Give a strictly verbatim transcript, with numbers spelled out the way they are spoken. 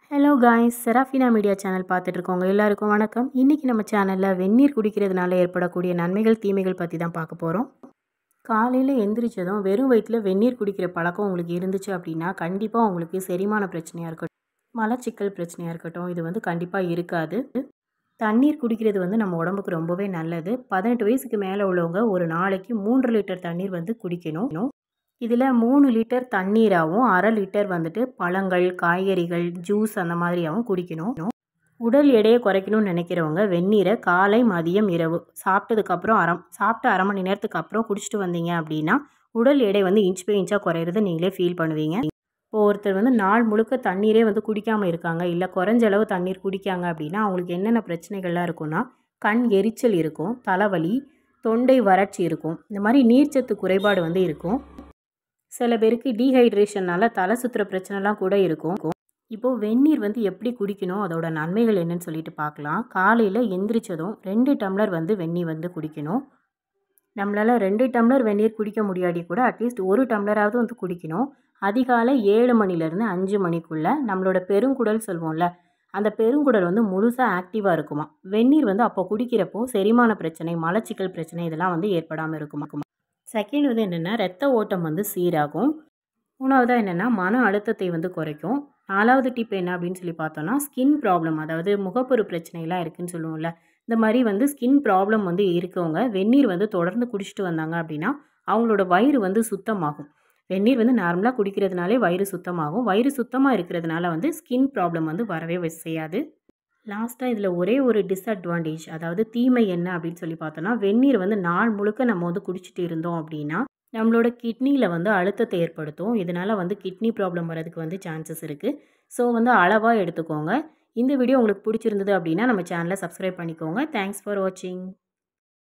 Hello guys, Serafina media channel பார்த்துட்டு இருக்கவங்க எல்லாருக்கும் வணக்கம். இன்றைக்கி நம்ம சேனலில் வெந்நீர் குடிக்கிறதுனால ஏற்படக்கூடிய நன்மைகள் தீமைகள் பற்றி தான் பார்க்க போகிறோம். காலையில் எந்திரிச்சதும் வெறும் வயிற்றில் வெந்நீர் குடிக்கிற பழக்கம் உங்களுக்கு இருந்துச்சு அப்படின்னா கண்டிப்பாக உங்களுக்கு செரிமான பிரச்சனையாக இருக்கட்டும், மலச்சிக்கல் பிரச்சனையாக இருக்கட்டும், இது வந்து கண்டிப்பாக இருக்காது. தண்ணீர் குடிக்கிறது வந்து நம்ம உடம்புக்கு ரொம்பவே நல்லது. பதினெட்டு வயசுக்கு மேலே உள்ளவங்க ஒரு நாளைக்கு மூன்று லிட்டர் தண்ணீர் வந்து குடிக்கணும். இதில் மூணு லிட்டர் தண்ணீராகவும் அரை லிட்டர் வந்துட்டு பழங்கள், காய்கறிகள், ஜூஸ் அந்த மாதிரியாகவும் குடிக்கணும். உடல் எடையை குறைக்கணும்னு நினைக்கிறவங்க வெந்நீரை காலை, மதியம், இரவு சாப்பிட்டதுக்கப்புறம் அரை சாப்பிட்டு அரை மணி நேரத்துக்கு அப்புறம் குடிச்சிட்டு வந்தீங்க அப்படின்னா உடல் எடை வந்து இன்ச் பை இன்ச்சாக குறையிறது நீங்களே ஃபீல் பண்ணுவீங்க. இப்போ ஒருத்தர் வந்து நாள் முழுக்க தண்ணீரே வந்து குடிக்காமல் இருக்காங்க, இல்லை குறைஞ்ச அளவு தண்ணீர் குடிக்காங்க அப்படின்னா அவங்களுக்கு என்னென்ன பிரச்சனைகள்லாம் இருக்குன்னா கண் எரிச்சல் இருக்கும், தலைவலி, தொண்டை வறட்சி இருக்கும், இந்த மாதிரி நீர்ச்சத்து குறைபாடு வந்து இருக்கும். சில பேருக்கு டீஹைட்ரேஷனால் தலை சுற்றுற பிரச்சனைலாம் கூட இருக்கும். இப்போது வெந்நீர் வந்து எப்படி குடிக்கணும், அதோட நன்மைகள் என்னன்னு சொல்லிட்டு பார்க்கலாம். காலையில் எந்திரிச்சதும் ரெண்டு டம்ளர் வந்து வெந்நீர் வந்து குடிக்கணும். நம்மளால் ரெண்டு டம்ளர் வெந்நீர் குடிக்க முடியாடி கூட அட்லீஸ்ட் ஒரு டம்ளராவது வந்து குடிக்கணும். அதிகாலை ஏழு மணிலேருந்து அஞ்சு மணிக்குள்ளே நம்மளோட பெருங்குடல் சொல்வோம்ல, அந்த பெருங்குடல் வந்து முழுசாக ஆக்டிவாக இருக்குமா. வெந்நீர் வந்து அப்போ குடிக்கிறப்போ செரிமான பிரச்சனை, மலச்சிக்கல் பிரச்சனை இதெல்லாம் வந்து ஏற்படாமல் இருக்குமா. செகண்ட் வந்து என்னென்னா ரத்த ஓட்டம் வந்து சீராகும். மூணாவதாக என்னென்னா மன அழுத்தத்தை வந்து குறைக்கும். நாலாவது டிப் என்ன அப்படின்னு சொல்லி பார்த்தோன்னா ஸ்கின் ப்ராப்ளம், அதாவது முகப்பொரு பிரச்சனைலாம் இருக்குதுன்னு சொல்லுவோம்ல, இந்த மாதிரி வந்து ஸ்கின் ப்ராப்ளம் வந்து இருக்கவங்க வெந்நீர் வந்து தொடர்ந்து குடிச்சிட்டு வந்தாங்க அப்படின்னா அவங்களோட வயிறு வந்து சுத்தமாகும். வெந்நீர் வந்து நார்மலாக குடிக்கிறதுனாலே வயிறு சுத்தமாகும். வயிறு சுத்தமாக இருக்கிறதுனால வந்து ஸ்கின் ப்ராப்ளம் வந்து வரவே செய்யாது. லாஸ்ட்டாக இதில் ஒரே ஒரு டிஸ்அட்வான்டேஜ், அதாவது தீமை என்ன அப்படின்னு சொல்லி பார்த்தோன்னா வெந்நீர் வந்து நாள் முழுக்க நம்ம வந்து குடிச்சிட்டு இருந்தோம் அப்படின்னா நம்மளோட கிட்னியில் வந்து அழுத்தத்தை ஏற்படுத்தும். இதனால் வந்து கிட்னி ப்ராப்ளம் வரதுக்கு வந்து சான்சஸ் இருக்குது. ஸோ வந்து அளவாக எடுத்துக்கோங்க. இந்த வீடியோ உங்களுக்கு பிடிச்சிருந்தது அப்படின்னா நம்ம சேனலை சப்ஸ்கிரைப் பண்ணிக்கோங்க. தேங்க்ஸ் ஃபார் வாட்சிங்.